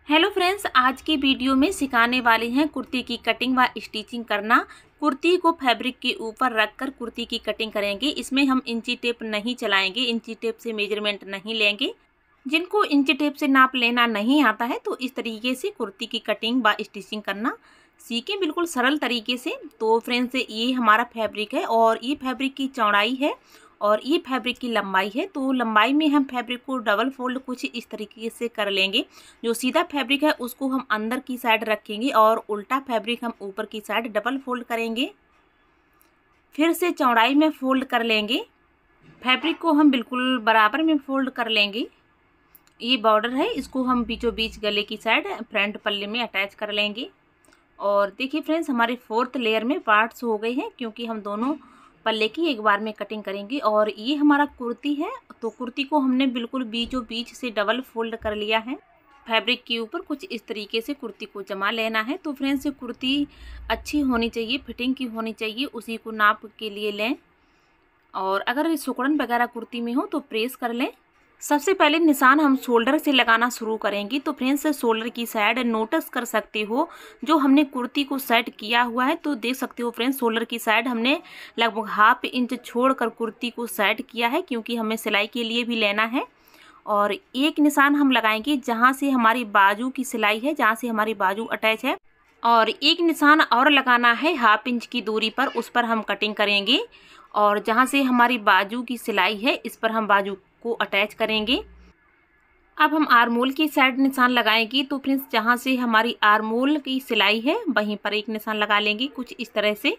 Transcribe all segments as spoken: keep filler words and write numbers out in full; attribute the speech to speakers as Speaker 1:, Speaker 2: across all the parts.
Speaker 1: Hello friends, आज की video में सिखाने वाले हैं कुर्ती की कटिंग व स्टिचिंग करना। कुर्ती को फैब्रिक के ऊपर रखकर कुर्ती की कटिंग करेंगे। इसमें हम इंची टेप नहीं चलाएंगे, इंची टेप से मेजरमेंट नहीं लेंगे। जिनको इंची टेप से नाप लेना नहीं आता है तो इस तरीके से कुर्ती की कटिंग व स्टिचिंग करना सीखें, बिल्कुल सरल तरीके से। तो फ्रेंड्स, ये हमारा फैब्रिक है और ये फैब्रिक की चौड़ाई है और ये फैब्रिक की लंबाई है। तो लंबाई में हम फैब्रिक को डबल फोल्ड कुछ इस तरीके से कर लेंगे। जो सीधा फैब्रिक है उसको हम अंदर की साइड रखेंगे और उल्टा फैब्रिक हम ऊपर की साइड डबल फोल्ड करेंगे। फिर से चौड़ाई में फोल्ड कर लेंगे। फैब्रिक को हम बिल्कुल बराबर में फोल्ड कर लेंगे। ये बॉर्डर है, इसको हम बीचों बीच गले की साइड फ्रंट पल्ले में अटैच कर लेंगे। और देखिए फ्रेंड्स, हमारे फोर्थ लेयर में पार्ट्स हो गए हैं क्योंकि हम दोनों पल्ले की एक बार में कटिंग करेंगे। और ये हमारा कुर्ती है, तो कुर्ती को हमने बिल्कुल बीचों बीच से डबल फोल्ड कर लिया है। फैब्रिक के ऊपर कुछ इस तरीके से कुर्ती को जमा लेना है। तो फ्रेंड्स, कुर्ती अच्छी होनी चाहिए, फिटिंग की होनी चाहिए, उसी को नाप के लिए लें। और अगर सुकड़न वगैरह कुर्ती में हो तो प्रेस कर लें। सबसे पहले निशान हम शोल्डर से लगाना शुरू करेंगे। तो फ्रेंड्स, शोल्डर की साइड नोटिस कर सकते हो जो हमने कुर्ती को सेट किया हुआ है। तो देख सकते हो फ्रेंड्स, शोल्डर की साइड हमने लगभग हाफ इंच छोड़कर कुर्ती को सेट किया है क्योंकि हमें सिलाई के लिए भी लेना है। और एक निशान हम लगाएंगे जहाँ से हमारी बाजू की सिलाई है, जहाँ से हमारी बाजू अटैच है। और एक निशान और लगाना है हाफ इंच की दूरी पर, उस पर हम कटिंग करेंगे। और जहाँ से हमारी बाजू की सिलाई है इस पर हम बाजू को अटैच करेंगे। अब हम आर्मोल की साइड निशान लगाएंगे। तो फ्रेंड्स, जहाँ से हमारी आर्मोल की सिलाई है वहीं पर एक निशान लगा लेंगे कुछ इस तरह से।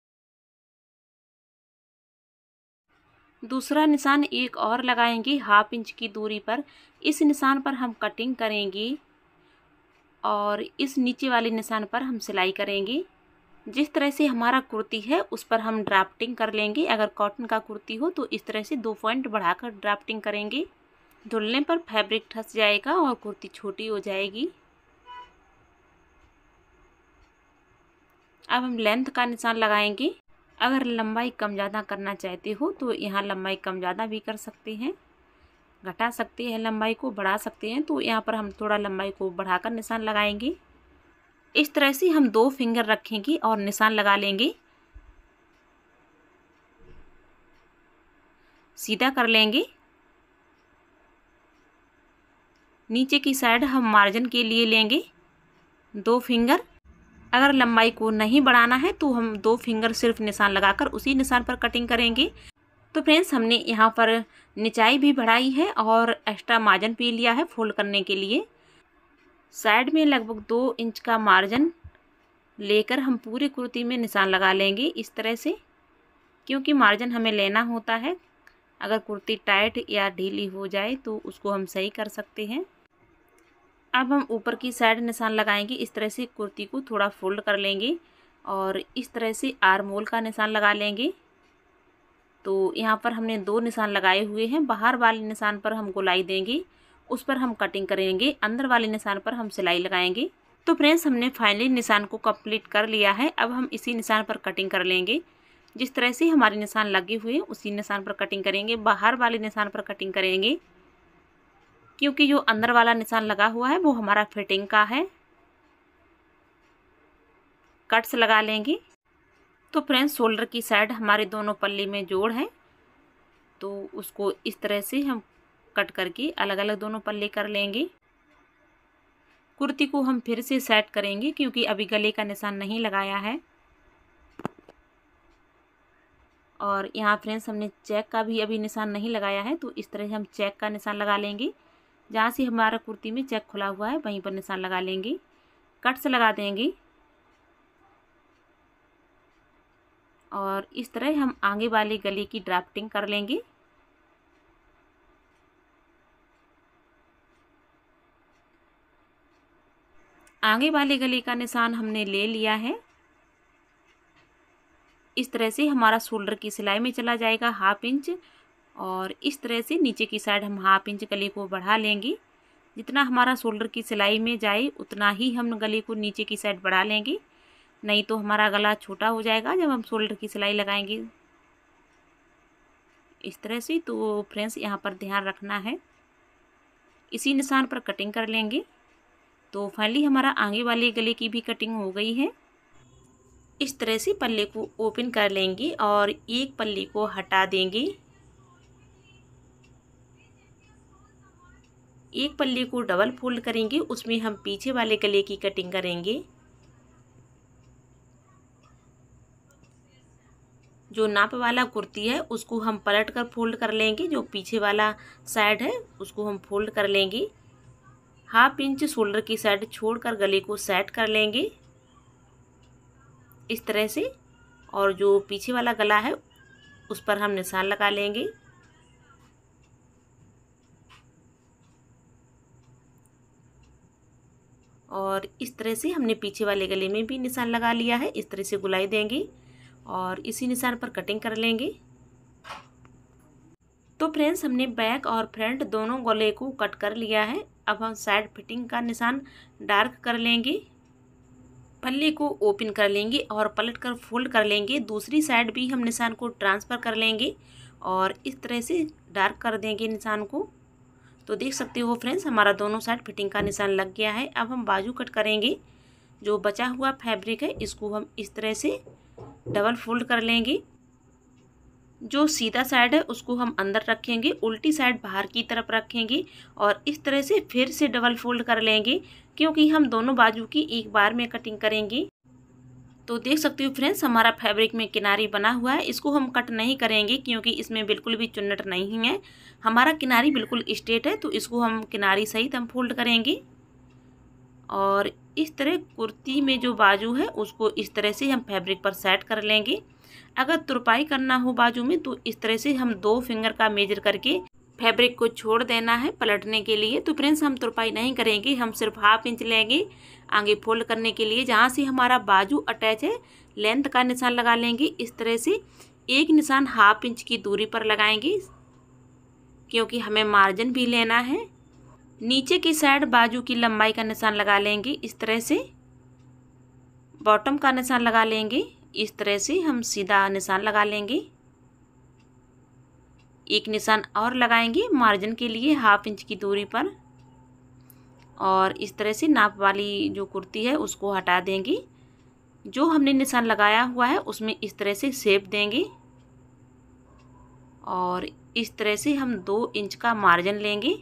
Speaker 1: दूसरा निशान एक और लगाएंगे हाफ इंच की दूरी पर। इस निशान पर हम कटिंग करेंगे और इस नीचे वाले निशान पर हम सिलाई करेंगे। जिस तरह से हमारा कुर्ती है उस पर हम ड्राफ्टिंग कर लेंगे। अगर कॉटन का कुर्ती हो तो इस तरह से दो पॉइंट बढ़ाकर ड्राफ्टिंग करेंगे। धुलने पर फैब्रिक धंस जाएगा और कुर्ती छोटी हो जाएगी। अब हम लेंथ का निशान लगाएंगे। अगर लंबाई कम ज़्यादा करना चाहते हो तो यहाँ लंबाई कम ज़्यादा भी कर सकते हैं, घटा सकते हैं, लंबाई को बढ़ा सकते हैं। तो यहाँ पर हम थोड़ा लंबाई को बढ़ाकर निशान लगाएंगे। इस तरह से हम दो फिंगर रखेंगे और निशान लगा लेंगे। सीधा कर लेंगे। नीचे की साइड हम मार्जिन के लिए लेंगे दो फिंगर। अगर लंबाई को नहीं बढ़ाना है तो हम दो फिंगर सिर्फ निशान लगाकर उसी निशान पर कटिंग करेंगे। तो फ्रेंड्स, हमने यहाँ पर निचाई भी बढ़ाई है और एक्स्ट्रा मार्जिन भी लिया है फोल्ड करने के लिए। साइड में लगभग दो इंच का मार्जिन लेकर हम पूरी कुर्ती में निशान लगा लेंगे इस तरह से, क्योंकि मार्जिन हमें लेना होता है। अगर कुर्ती टाइट या ढीली हो जाए तो उसको हम सही कर सकते हैं। अब हम ऊपर की साइड निशान लगाएंगे। इस तरह से कुर्ती को थोड़ा फोल्ड कर लेंगे और इस तरह से आर्मोल का निशान लगा लेंगे। तो यहाँ पर हमने दो निशान लगाए हुए हैं। बाहर वाले निशान पर हम गोलाई देंगे, उस पर हम कटिंग करेंगे। अंदर वाले निशान पर हम सिलाई लगाएंगे। तो फ्रेंड्स, हमने फाइनली निशान को कंप्लीट कर लिया है। अब हम इसी निशान पर कटिंग कर लेंगे। जिस तरह से हमारे निशान लगे हुए हैं उसी निशान पर कटिंग करेंगे। बाहर वाले निशान पर कटिंग करेंगे क्योंकि जो अंदर वाला निशान लगा हुआ है वो हमारा फिटिंग का है। कट्स लगा लेंगे। तो फ्रेंड्स, शोल्डर की साइड हमारे दोनों पल्ली में जोड़ है, तो उसको इस तरह से हम कट करके अलग अलग दोनों पल्ले कर लेंगे। कुर्ती को हम फिर से सेट करेंगे क्योंकि अभी गले का निशान नहीं लगाया है। और यहाँ फ्रेंड्स, हमने चेक का भी अभी निशान नहीं लगाया है, तो इस तरह से हम चेक का निशान लगा लेंगे। जहाँ से हमारा कुर्ती में चेक खुला हुआ है वहीं पर निशान लगा लेंगे, कट्स लगा देंगे। और इस तरह हम आगे वाले गले की ड्राफ्टिंग कर लेंगे। आगे वाले गले का निशान हमने ले लिया है। इस तरह से हमारा शोल्डर की सिलाई में चला जाएगा हाफ इंच। और इस तरह से नीचे की साइड हम हाफ इंच गले को बढ़ा लेंगे। जितना हमारा शोल्डर की सिलाई में जाए उतना ही हम गले को नीचे की साइड बढ़ा लेंगे, नहीं तो हमारा गला छोटा हो जाएगा जब हम शोल्डर की सिलाई लगाएंगे इस तरह से। तो फ्रेंड्स, यहाँ पर ध्यान रखना है। इसी निशान पर कटिंग कर लेंगे। तो फाइनली हमारा आगे वाले गले की भी कटिंग हो गई है। इस तरह से पल्ले को ओपन कर लेंगे और एक पल्ले को हटा देंगे। एक पल्ले को डबल फोल्ड करेंगे, उसमें हम पीछे वाले गले की कटिंग करेंगे। जो नाप वाला कुर्ती है उसको हम पलट कर फोल्ड कर लेंगे, जो पीछे वाला साइड है उसको हम फोल्ड कर लेंगे। हाफ इंच शोल्डर की साइड छोड़कर गले को सेट कर लेंगे इस तरह से, और जो पीछे वाला गला है उस पर हम निशान लगा लेंगे। और इस तरह से हमने पीछे वाले गले में भी निशान लगा लिया है। इस तरह से गुलाई देंगे और इसी निशान पर कटिंग कर लेंगे। तो फ्रेंड्स हमने बैक और फ्रंट दोनों गले को कट कर लिया है। अब हम साइड फिटिंग का निशान डार्क कर लेंगे। पल्ले को ओपन कर लेंगे और पलट कर फोल्ड कर लेंगे। दूसरी साइड भी हम निशान को ट्रांसफ़र कर लेंगे और इस तरह से डार्क कर देंगे निशान को। तो देख सकते हो फ्रेंड्स हमारा दोनों साइड फिटिंग का निशान लग गया है। अब हम बाजू कट करेंगे। जो बचा हुआ फैब्रिक है इसको हम इस तरह से डबल फोल्ड कर लेंगे। जो सीधा साइड है उसको हम अंदर रखेंगे, उल्टी साइड बाहर की तरफ रखेंगे और इस तरह से फिर से डबल फोल्ड कर लेंगे, क्योंकि हम दोनों बाजू की एक बार में कटिंग करेंगे। तो देख सकते हो फ्रेंड्स हमारा फैब्रिक में किनारी बना हुआ है। इसको हम कट नहीं करेंगे क्योंकि इसमें बिल्कुल भी चुन्नट नहीं है। हमारा किनारी बिल्कुल स्ट्रेट है, तो इसको हम किनारी सहित हम फोल्ड करेंगे। और इस तरह कुर्ती में जो बाजू है उसको इस तरह से हम फैब्रिक पर सेट कर लेंगे। अगर तुरपाई करना हो बाजू में तो इस तरह से हम दो फिंगर का मेजर करके फैब्रिक को छोड़ देना है पलटने के लिए। तो फ्रेंड्स हम तुरपाई नहीं करेंगे, हम सिर्फ हाफ इंच लेंगे आगे फोल्ड करने के लिए। जहाँ से हमारा बाजू अटैच है लेंथ का निशान लगा लेंगे। इस तरह से एक निशान हाफ इंच की दूरी पर लगाएंगे, क्योंकि हमें मार्जिन भी लेना है। नीचे की साइड बाजू की लंबाई का निशान लगा लेंगे इस तरह से। बॉटम का निशान लगा लेंगे इस तरह से, हम सीधा निशान लगा लेंगे। एक निशान और लगाएंगे मार्जिन के लिए हाफ इंच की दूरी पर, और इस तरह से नाप वाली जो कुर्ती है उसको हटा देंगे। जो हमने निशान लगाया हुआ है उसमें इस तरह से शेप देंगे और इस तरह से हम दो इंच का मार्जिन लेंगे।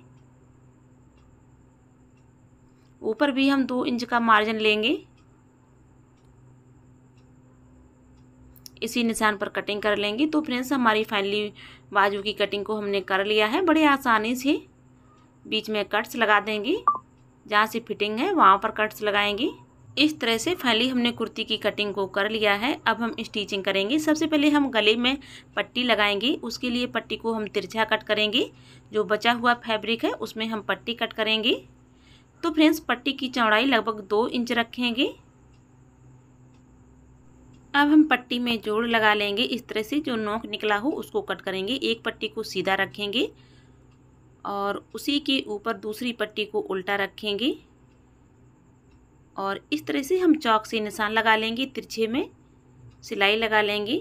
Speaker 1: ऊपर भी हम दो इंच का मार्जिन लेंगे। इसी निशान पर कटिंग कर लेंगे। तो फ्रेंड्स हमारी फाइनली बाजू की कटिंग को हमने कर लिया है। बड़े आसानी से बीच में कट्स लगा देंगे, जहाँ से फिटिंग है वहाँ पर कट्स लगाएंगे। इस तरह से फाइनली हमने कुर्ती की कटिंग को कर लिया है। अब हम स्टिचिंग करेंगे। सबसे पहले हम गले में पट्टी लगाएंगे। उसके लिए पट्टी को हम तिरछा कट करेंगे। जो बचा हुआ फैब्रिक है उसमें हम पट्टी कट करेंगे। तो फ्रेंड्स पट्टी की चौड़ाई लगभग दो इंच रखेंगे। अब हम पट्टी में जोड़ लगा लेंगे। इस तरह से जो नोक निकला हो उसको कट करेंगे। एक पट्टी को सीधा रखेंगे और उसी के ऊपर दूसरी पट्टी को उल्टा रखेंगे और इस तरह से हम चौक से निशान लगा लेंगे। तिरछे में सिलाई लगा लेंगे।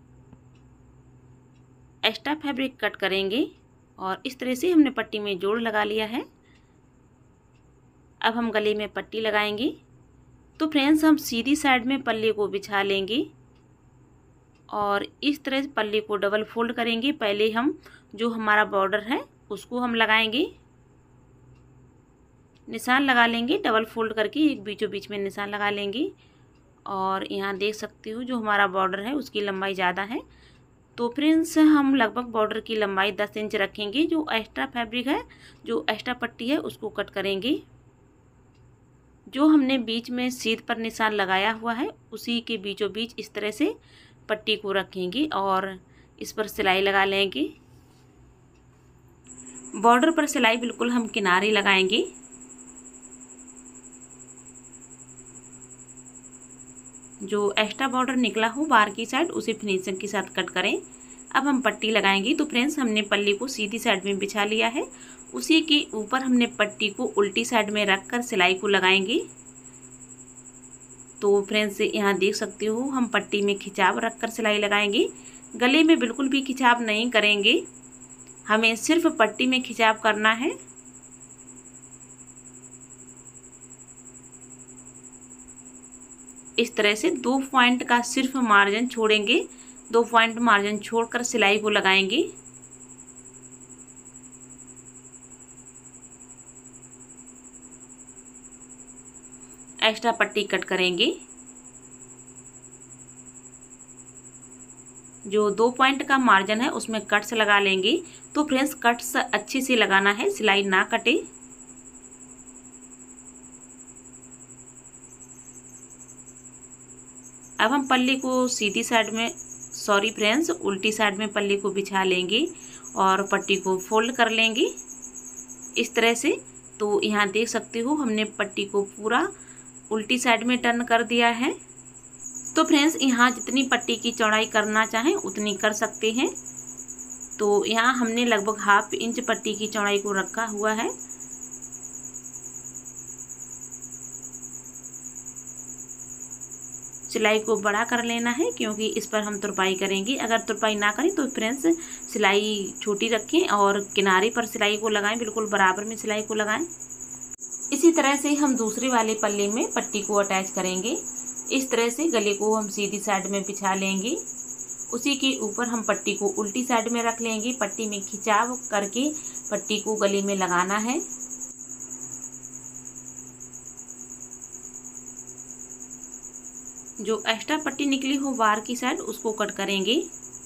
Speaker 1: एक्स्ट्रा फैब्रिक कट करेंगे और इस तरह से हमने पट्टी में जोड़ लगा लिया है। अब हम गले में पट्टी लगाएंगे। तो फ्रेंड्स हम सीधी साइड में पल्ले को बिछा लेंगे और इस तरह से पल्ले को डबल फोल्ड करेंगे। पहले हम जो हमारा बॉर्डर है उसको हम लगाएंगे, निशान लगा लेंगे डबल फोल्ड करके, एक बीचों बीच में निशान लगा लेंगे। और यहाँ देख सकते हो जो हमारा बॉर्डर है उसकी लंबाई ज़्यादा है, तो फ्रेंड्स हम लगभग बॉर्डर की लंबाई दस इंच रखेंगे। जो एक्स्ट्रा फैब्रिक है, जो एक्स्ट्रा पट्टी है उसको कट करेंगे। जो हमने बीच में सीध पर निशान लगाया हुआ है उसी के बीचों बीच इस तरह से पट्टी को रखेंगे और इस पर सिलाई लगा लेंगे। बॉर्डर पर सिलाई बिल्कुल हम किनारे लगाएंगे। जो एक्स्ट्रा बॉर्डर निकला हो बाहर की साइड उसे फिनिशिंग के साथ कट करें। अब हम पट्टी लगाएंगे। तो फ्रेंड्स हमने पल्ले को सीधी साइड में बिछा लिया है, उसी के ऊपर हमने पट्टी को उल्टी साइड में रखकर सिलाई को लगाएंगे। तो फ्रेंड्स यहाँ देख सकते हो हम पट्टी में खिंचाव रखकर सिलाई लगाएंगे। गले में बिल्कुल भी खिंचाव नहीं करेंगे, हमें सिर्फ पट्टी में खिंचाव करना है। इस तरह से दो पॉइंट का सिर्फ मार्जिन छोड़ेंगे, दो पॉइंट मार्जिन छोड़कर सिलाई को लगाएंगे। एक्स्ट्रा पट्टी कट करेंगे। जो दो पॉइंट का मार्जिन है उसमें कट्स लगा लेंगे। तो फ्रेंड्स कट्स अच्छे से लगाना है, सिलाई ना कटे। अब हम पल्ली को सीधी साइड में, सॉरी फ्रेंड्स, उल्टी साइड में पल्ली को बिछा लेंगे और पट्टी को फोल्ड कर लेंगे इस तरह से। तो यहाँ देख सकते हो हमने पट्टी को पूरा उल्टी साइड में टर्न कर दिया है। तो फ्रेंड्स यहाँ जितनी पट्टी की चौड़ाई करना चाहें उतनी कर सकते हैं। तो यहाँ हमने लगभग हाफ इंच पट्टी की चौड़ाई को रखा हुआ है। सिलाई को बड़ा कर लेना है क्योंकि इस पर हम तुरपाई करेंगे। अगर तुरपाई ना करें तो फ्रेंड्स सिलाई छोटी रखें और किनारे पर सिलाई को लगाएं, बिल्कुल बराबर में सिलाई को लगाएं। इसी तरह से हम दूसरे वाले पल्ले में पट्टी को अटैच करेंगे। इस तरह से गले को हम सीधी साइड में बिछा लेंगे। उसी के ऊपर हम पट्टी को उल्टी साइड में रख लेंगे। पट्टी में खिंचाव करके पट्टी को गले में लगाना है। जो एक्स्ट्रा पट्टी निकली हो बाहर की साइड उसको कट करेंगे।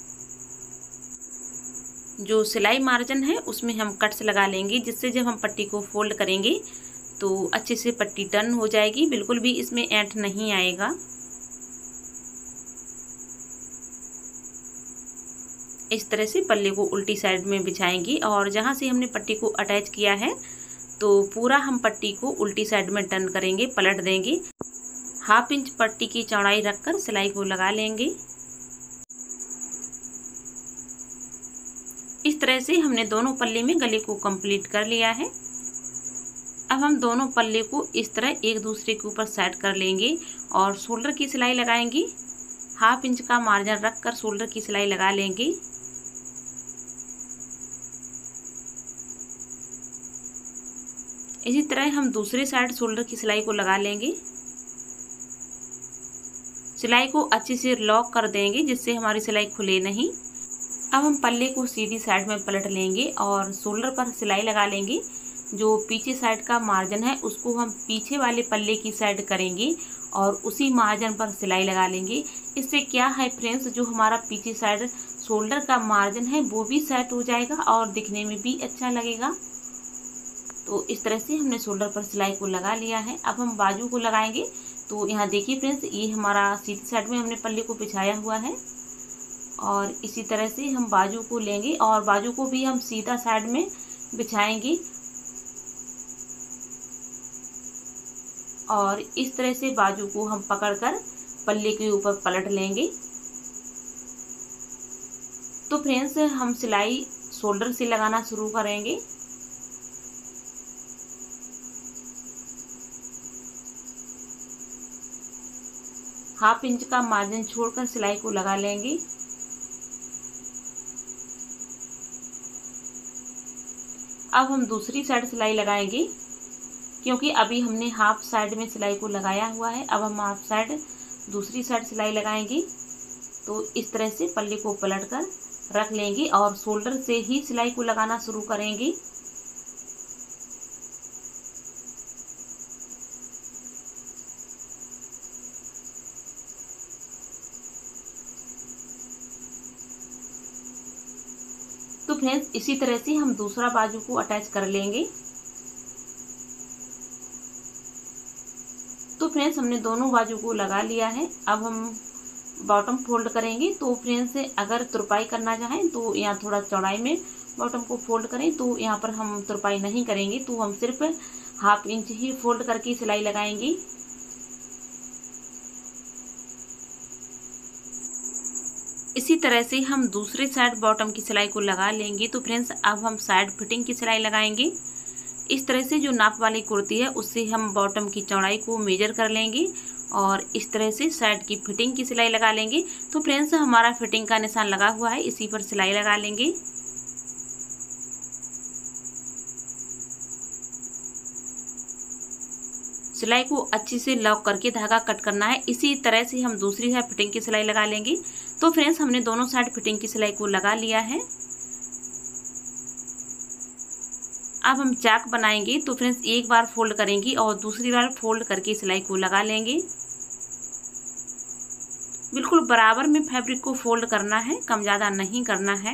Speaker 1: जो सिलाई मार्जिन है उसमें हम कट्स लगा लेंगे, जिससे जब हम पट्टी को फोल्ड करेंगे तो अच्छे से पट्टी टर्न हो जाएगी, बिल्कुल भी इसमें ऐंठ नहीं आएगा। इस तरह से पल्ले को उल्टी साइड में बिछाएंगे और जहाँ से हमने पट्टी को अटैच किया है तो पूरा हम पट्टी को उल्टी साइड में टर्न करेंगे, पलट देंगे। हाफ इंच पट्टी की चौड़ाई रखकर सिलाई को लगा लेंगे। इस तरह से हमने दोनों पल्ले में गले को कंप्लीट कर लिया है। अब हम दोनों पल्ले को इस तरह एक दूसरे के ऊपर सेट कर लेंगे और शोल्डर की सिलाई लगाएंगे। हाफ इंच का मार्जिन रखकर शोल्डर की सिलाई लगा लेंगे। इसी तरह हम दूसरे साइड शोल्डर की सिलाई को लगा लेंगे। सिलाई को अच्छे से लॉक कर देंगे जिससे हमारी सिलाई खुले नहीं। अब हम पल्ले को सीधी साइड में पलट लेंगे और शोल्डर पर सिलाई लगा लेंगे। जो पीछे साइड का मार्जिन है उसको हम पीछे वाले पल्ले की साइड करेंगे और उसी मार्जिन पर सिलाई लगा लेंगे। इससे क्या है फ्रेंड्स, जो हमारा पीछे साइड शोल्डर का मार्जिन है वो भी सेट हो जाएगा और दिखने में भी अच्छा लगेगा। तो इस तरह से हमने शोल्डर पर सिलाई को लगा लिया है। अब हम बाजू को लगाएंगे। तो यहाँ देखिए फ्रेंड्स, ये हमारा सीधी साइड में हमने पल्ले को बिछाया हुआ है और इसी तरह से हम बाजू को लेंगे और बाजू को भी हम सीधा साइड में बिछाएंगे और इस तरह से बाजू को हम पकड़कर पल्ले के ऊपर पलट लेंगे। तो फ्रेंड्स हम सिलाई शोल्डर से लगाना शुरू करेंगे। हाफ इंच का मार्जिन छोड़कर सिलाई को लगा लेंगे। अब हम दूसरी साइड सिलाई लगाएंगे क्योंकि अभी हमने हाफ साइड में सिलाई को लगाया हुआ है। अब हम हाफ साइड दूसरी साइड सिलाई लगाएंगे। तो इस तरह से पल्ले को पलटकर रख लेंगे और शोल्डर से ही सिलाई को लगाना शुरू करेंगे। तो फ्रेंड्स इसी तरह से हम दूसरा बाजू को अटैच कर लेंगे। तो फ्रेंड्स हमने दोनों बाजू को लगा लिया है। अब हम बॉटम फोल्ड करेंगे। तो फ्रेंड्स अगर तुरपाई करना चाहें तो यहाँ थोड़ा चौड़ाई में बॉटम को फोल्ड करें। तो यहाँ पर हम तुरपाई नहीं करेंगे, तो हम सिर्फ हाफ इंच ही फोल्ड करके सिलाई लगाएंगे। इसी तरह से हम दूसरे साइड बॉटम की सिलाई को लगा लेंगे। तो फ्रेंड्स अब हम साइड फिटिंग की सिलाई लगाएंगे। इस तरह से जो नाप वाली कुर्ती है उससे हम बॉटम की चौड़ाई को मेजर कर लेंगे और इस तरह से साइड की फिटिंग की सिलाई लगा लेंगे। तो फ्रेंड्स हमारा फिटिंग का निशान लगा हुआ है, इसी पर सिलाई लगा लेंगे। सिलाई को अच्छे से लॉक करके धागा कट करना है। इसी तरह से हम दूसरी साइड फिटिंग की सिलाई लगा लेंगे। तो फ्रेंड्स हमने दोनों साइड फिटिंग की सिलाई को लगा लिया है। अब हम चाक बनाएंगे। तो फ्रेंड्स एक बार फोल्ड करेंगे और दूसरी बार फोल्ड करके सिलाई को लगा लेंगे। बिल्कुल बराबर में फैब्रिक को फोल्ड करना है, कम ज़्यादा नहीं करना है।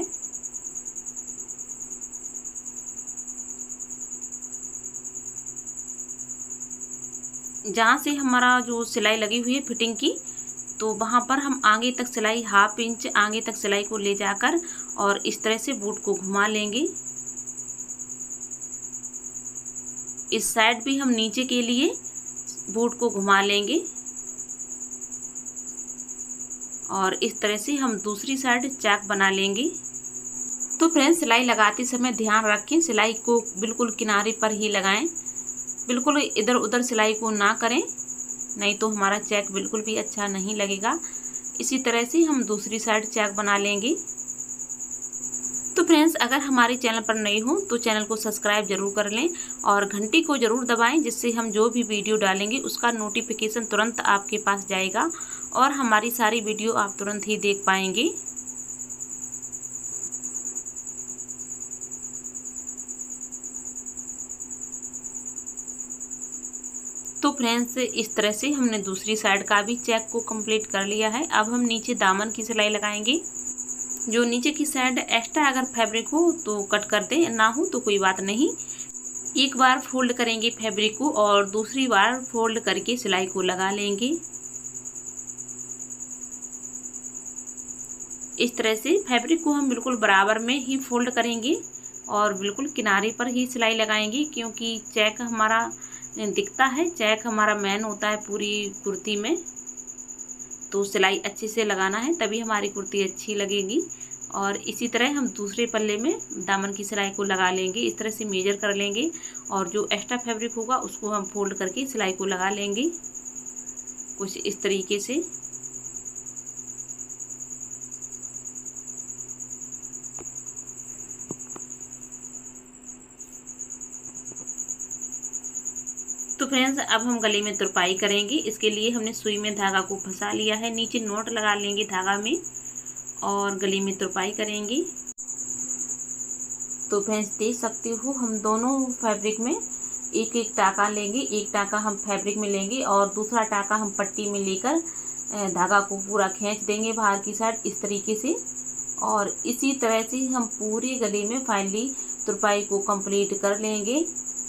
Speaker 1: जहाँ से हमारा जो सिलाई लगी हुई है फिटिंग की, तो वहाँ पर हम आगे तक सिलाई हाफ इंच आगे तक सिलाई को ले जाकर और इस तरह से बूट को घुमा लेंगे। इस साइड भी हम नीचे के लिए बूट को घुमा लेंगे और इस तरह से हम दूसरी साइड चाक बना लेंगे। तो फ्रेंड्स सिलाई लगाते समय ध्यान रखें, सिलाई को बिल्कुल किनारे पर ही लगाएं, बिल्कुल इधर उधर सिलाई को ना करें, नहीं तो हमारा चेक बिल्कुल भी अच्छा नहीं लगेगा। इसी तरह से हम दूसरी साइड चेक बना लेंगे। तो फ्रेंड्स अगर हमारे चैनल पर नए हो तो चैनल को सब्सक्राइब जरूर कर लें और घंटी को ज़रूर दबाएं, जिससे हम जो भी वीडियो डालेंगे उसका नोटिफिकेशन तुरंत आपके पास जाएगा और हमारी सारी वीडियो आप तुरंत ही देख पाएंगे। तो फ्रेंड्स इस तरह से हमने दूसरी साइड का भी चेक को कंप्लीट कर लिया है। अब हम नीचे दामन की सिलाई लगाएंगे। जो नीचे की साइड एक्स्ट्रा अगर फैब्रिक हो तो कट कर दें, ना हो तो कोई बात नहीं। एक बार फोल्ड करेंगे फैब्रिक को और दूसरी बार फोल्ड करके सिलाई को लगा लेंगे। इस तरह से फैब्रिक को हम बिल्कुल बराबर में ही फोल्ड करेंगे और बिल्कुल किनारे पर ही सिलाई लगाएंगे, क्योंकि चेक हमारा दिखता है, चेक हमारा मेन होता है पूरी कुर्ती में। तो सिलाई अच्छे से लगाना है, तभी हमारी कुर्ती अच्छी लगेगी। और इसी तरह हम दूसरे पल्ले में दामन की सिलाई को लगा लेंगे। इस तरह से मेजर कर लेंगे और जो एक्स्ट्रा फैब्रिक होगा उसको हम फोल्ड करके सिलाई को लगा लेंगे कुछ इस तरीके से। तो फ्रेंड्स अब हम गले में तुरपाई करेंगे। इसके लिए हमने सुई में धागा को फंसा लिया है, नीचे नोट लगा लेंगे धागा में और गले में तुरपाई करेंगे। तो फ्रेंड्स देख सकते हो हम दोनों फैब्रिक में एक एक टाका लेंगे। एक टाका हम फैब्रिक में लेंगे और दूसरा टाका हम पट्टी में लेकर धागा को पूरा खींच देंगे बाहर की साइड इस तरीके से। और इसी तरह से हम पूरे गले में फाइनली तुरपाई को कंप्लीट कर लेंगे।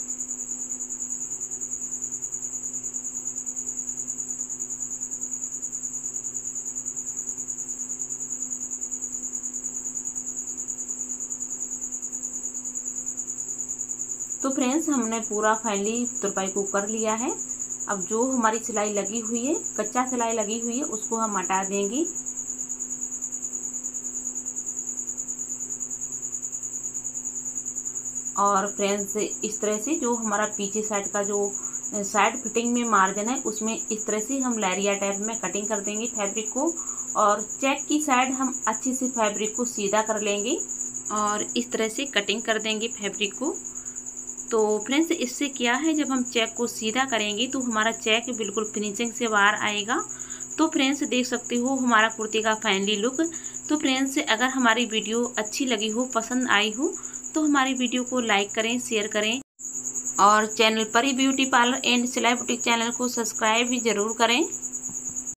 Speaker 1: तो फ्रेंड्स हमने पूरा फाइनली तुरपाई को कर लिया है। अब जो हमारी सिलाई लगी हुई है, कच्चा सिलाई लगी हुई है, उसको हम हटा देंगे। और फ्रेंड्स इस तरह से जो हमारा पीछे साइड का जो साइड फिटिंग में मार्जिन है उसमें इस तरह से हम लहरिया टाइप में कटिंग कर देंगे फैब्रिक को। और चेक की साइड हम अच्छे से फैब्रिक को सीधा कर लेंगे और इस तरह से कटिंग कर देंगे फैब्रिक को। तो फ्रेंड्स इससे क्या है, जब हम चेक को सीधा करेंगे तो हमारा चेक बिल्कुल फिनिशिंग से बाहर आएगा। तो फ्रेंड्स देख सकते हो हमारा कुर्ती का फाइनली लुक। तो फ्रेंड्स अगर हमारी वीडियो अच्छी लगी हो, पसंद आई हो, तो हमारी वीडियो को लाइक करें, शेयर करें और channel Pari beauty parlour and सिलाई बुटीक चैनल को सब्सक्राइब भी ज़रूर करें।